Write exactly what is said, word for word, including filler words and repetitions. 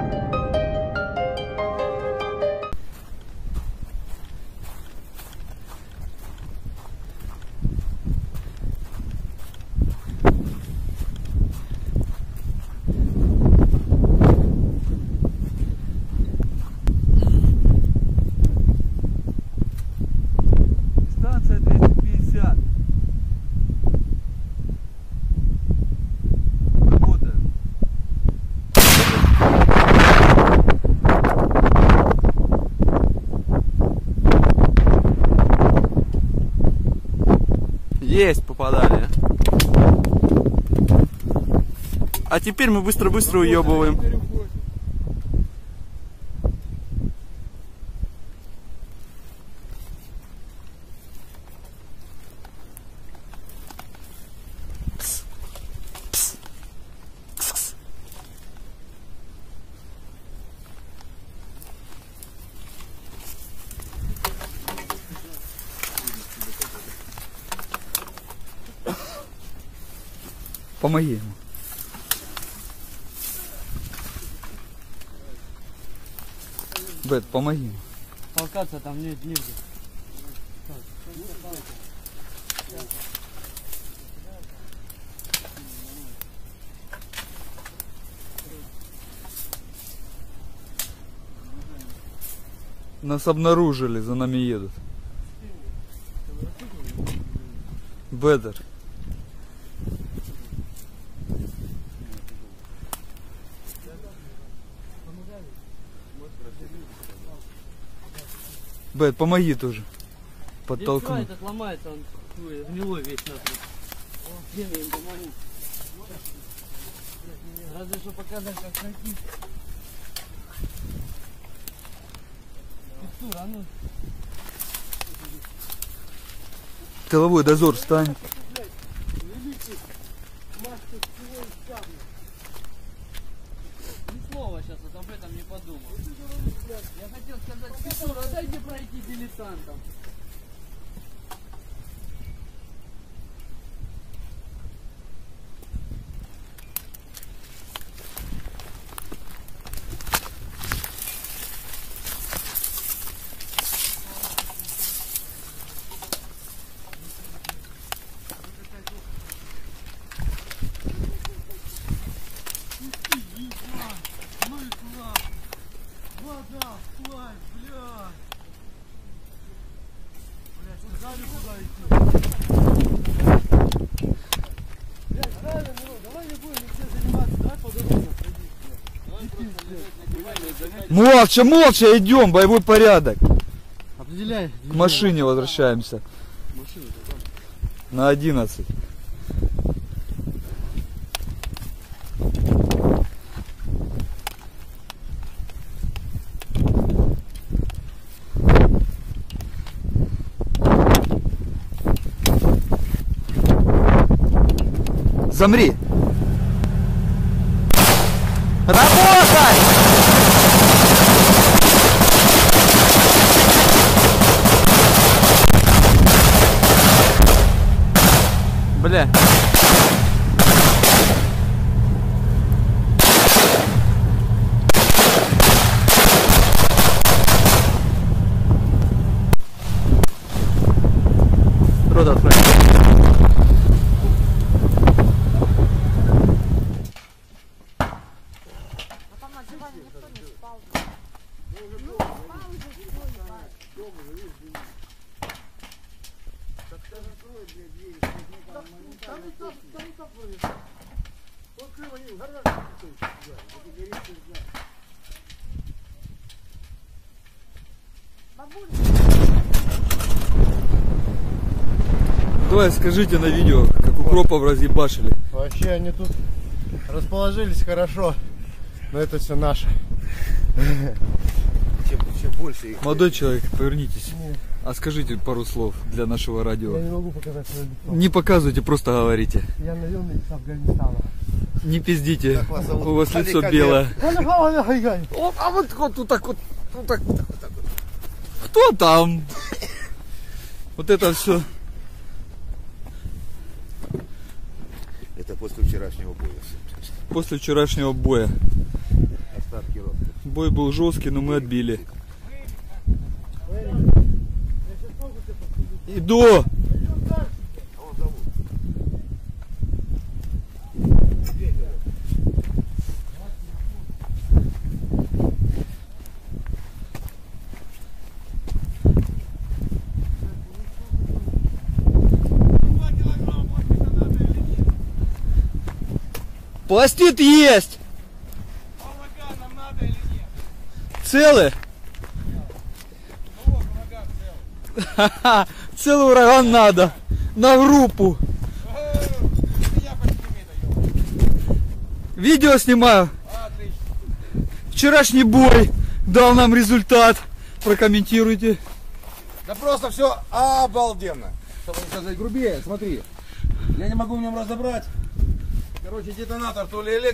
Есть, попадали. А теперь мы быстро-быстро уебываем. Помоги ему. Бет, помоги ему. Толкаться там нет негде. Нас обнаружили, за нами едут. Бедер. Бет, помоги тоже. Подтолкнуть. Этот ломается, он гнилой весь нахуй. Где я им помогу? Разве что показать, как пройти. Текстура, а ну. Тыловой дозор, встань. Ни слова сейчас вот об этом не подумал. Я хотел сказать, Петура, дайте пройти дилетантам. Молча, молча идем, боевой порядок. Определяй. К машине возвращаемся. На одиннадцать. Замри! Работай! Бля. Рот открой. Давай скажите на видео, как укропов разъебашили. Вообще они тут расположились хорошо, но это все наше. Чем, чем больше их... Молодой человек, повернитесь. Нет. А скажите пару слов для нашего радио. Я не могу показать свое лицо. Не показывайте, просто говорите. Я наемник с Афганистана. Не пиздите, вас у вас лицо Али белое. О, А вот, вот, вот так вот, вот так, вот так, вот так. Кто там? Вот это все. Это после вчерашнего боя. После вчерашнего боя. Остатки рота. Бой был жесткий, но мы отбили. Иду! Пластид есть! Целый? Ха-ха, целый ураган надо. На группу. Видео снимаю. Вчерашний бой дал нам результат. Прокомментируйте. Да просто все обалденно. Чтобы не сказать грубее, смотри. Я не могу в нем разобрать. Короче, детонатор то ли электрический.